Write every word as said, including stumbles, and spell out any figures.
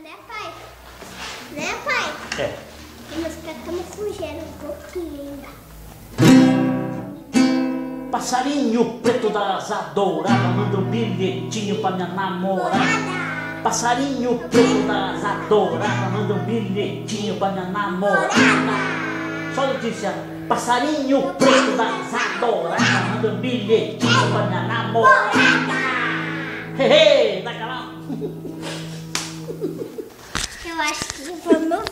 né, pai? Né, pai? É. Nós estamos fugindo um pouquinho ainda. Passarinho preto da asa dourada, manda um bilhetinho pra minha namorada. Passarinho preto da asa dourada, manda um bilhetinho pra minha namorada. Só notícia. Passarinho preto da asa dourada, manda um bilhetinho pra minha namorada. Hehe, dá calão. Eu acho que vamos